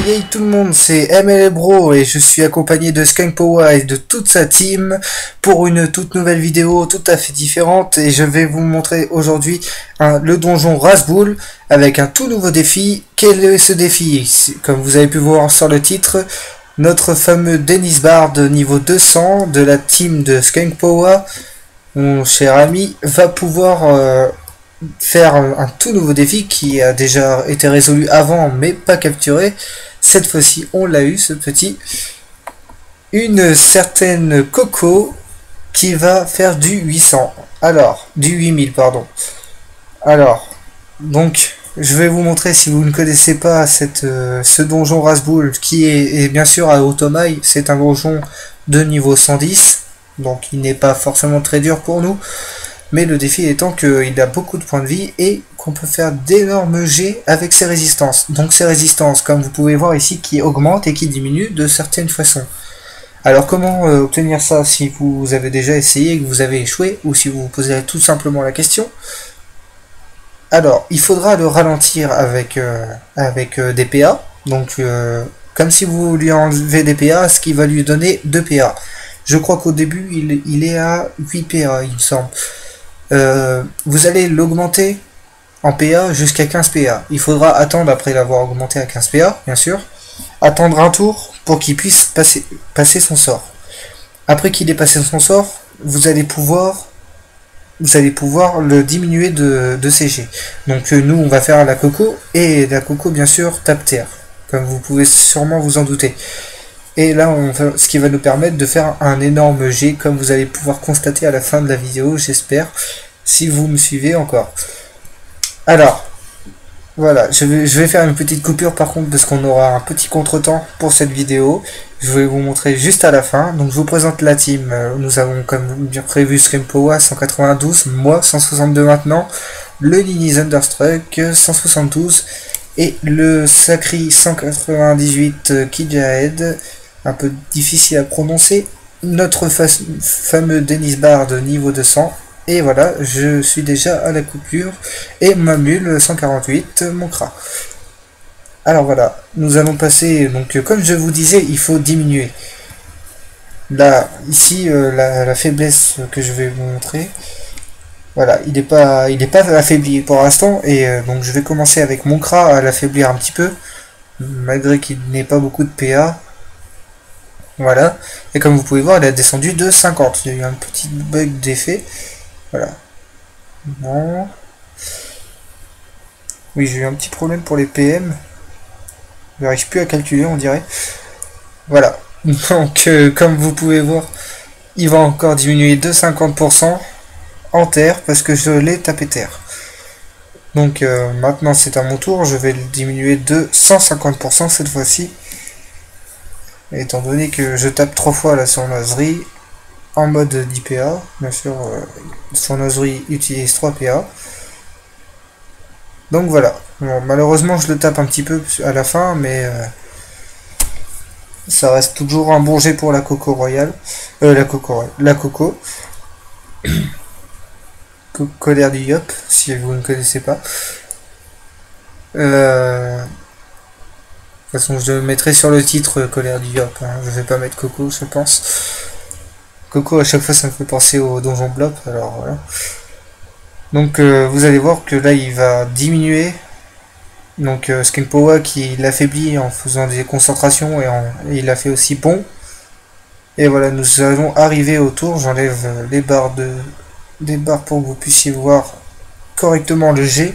Yay tout le monde, c'est ML Bro et je suis accompagné de Skunkpowa et de toute sa team pour une toute nouvelle vidéo tout à fait différente et je vais vous montrer aujourd'hui le donjon Rasboul avec un tout nouveau défi. Quel est ce défi? Comme vous avez pu voir sur le titre, notre fameux Dennis Bard niveau 200 de la team de Skunkpowa, mon cher ami, va pouvoir faire un tout nouveau défi qui a déjà été résolu avant mais pas capturé. Cette fois-ci on l'a eu, ce petit, une certaine Coco qui va faire du 800, alors du 8000 pardon. Alors donc je vais vous montrer, si vous ne connaissez pas ce donjon Rasboul qui est bien sûr à Otomaï. C'est un donjon de niveau 110, donc il n'est pas forcément très dur pour nous. Mais le défi étant qu'il a beaucoup de points de vie et qu'on peut faire d'énormes jets avec ses résistances. Donc ces résistances, comme vous pouvez voir ici, qui augmentent et qui diminuent de certaines façons. Alors comment obtenir ça si vous avez déjà essayé et que vous avez échoué, ou si vous vous posez tout simplement la question? Alors, il faudra le ralentir avec des PA. Donc comme si vous lui enlevez des PA, ce qui va lui donner 2 PA. Je crois qu'au début, il est à 8 PA, il me semble. Vous allez l'augmenter en PA jusqu'à 15 PA. Il faudra attendre, après l'avoir augmenté à 15 PA, bien sûr, attendre un tour pour qu'il puisse passer son sort. Après qu'il ait passé son sort, vous allez pouvoir le diminuer de CG. Donc nous, on va faire la Coco, et la Coco, bien sûr, tape terre, comme vous pouvez sûrement vous en douter. Et là, ce qui va nous permettre de faire un énorme jet, comme vous allez pouvoir constater à la fin de la vidéo, j'espère, si vous me suivez encore. Alors, voilà, je vais faire une petite coupure par contre, parce qu'on aura un petit contretemps pour cette vidéo. Je vais vous montrer juste à la fin. Donc je vous présente la team. Nous avons, comme bien prévu, Skunkpowa 192, moi 162 maintenant, le Nini Thunderstruck 172, et le Sakri 198 Kijahed, un peu difficile à prononcer, notre fameux Dennis Bard niveau 200, et voilà, je suis déjà à la coupure, et ma mule 148, mon crat. Alors voilà, nous allons passer, donc comme je vous disais, il faut diminuer. Là, ici, la faiblesse que je vais vous montrer, voilà, il n'est pas affaibli pour l'instant, et donc je vais commencer avec mon crat à l'affaiblir un petit peu, malgré qu'il n'ait pas beaucoup de PA. Voilà, et comme vous pouvez voir, elle a descendu de 50. Il y a eu un petit bug d'effet. Voilà. Bon. Oui, j'ai eu un petit problème pour les PM. Je n'arrive plus à calculer, on dirait. Voilà. Donc, comme vous pouvez voir, il va encore diminuer de 50% en terre, parce que je l'ai tapé terre. Donc, maintenant c'est à mon tour. Je vais le diminuer de 150% cette fois-ci. Étant donné que je tape 3 fois la sournoiserie en mode 10 PA, bien sûr, sournoiserie utilise 3 PA. Donc voilà. Bon, malheureusement, je le tape un petit peu à la fin, mais ça reste toujours un bon jet pour la Coco Royale. La Coco. Colère du Yop, si vous ne connaissez pas. De toute façon, je mettrai sur le titre Colère du Yop, hein. Je vais pas mettre Coco, je pense. Coco, à chaque fois, ça me fait penser au donjon Blop, alors voilà. Donc, vous allez voir que là, il va diminuer. Donc, Skunkpowa qui l'affaiblit en faisant des concentrations, et il a fait aussi bon. Et voilà, nous allons arriver au tour. J'enlève les barres pour que vous puissiez voir correctement le jet.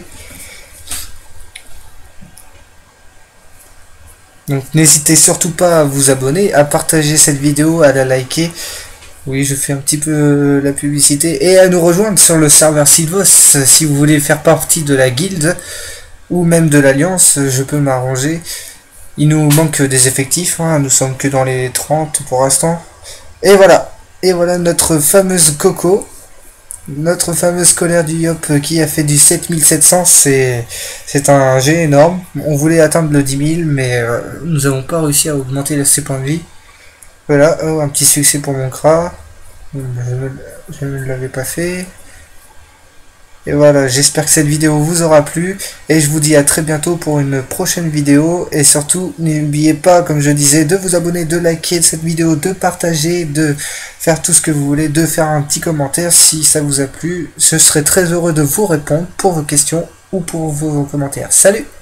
Donc n'hésitez surtout pas à vous abonner, à partager cette vidéo, à la liker. Oui, je fais un petit peu la publicité. Et à nous rejoindre sur le serveur Sylvos si vous voulez faire partie de la guilde ou même de l'alliance. Je peux m'arranger. Il nous manque des effectifs, hein. Nous sommes que dans les 30 pour l'instant. Et voilà notre fameuse Coco. Notre fameuse Colère du Yop qui a fait du 7700, c'est un jet énorme. On voulait atteindre le 10 000, mais nous n'avons pas réussi à augmenter ses points de vie. Voilà, un petit succès pour mon crat. Je ne l'avais pas fait. Et voilà, j'espère que cette vidéo vous aura plu et je vous dis à très bientôt pour une prochaine vidéo. Et surtout, n'oubliez pas, comme je disais, de vous abonner, de liker cette vidéo, de partager, de faire tout ce que vous voulez, de faire un petit commentaire si ça vous a plu. Je serai très heureux de vous répondre pour vos questions ou pour vos commentaires. Salut!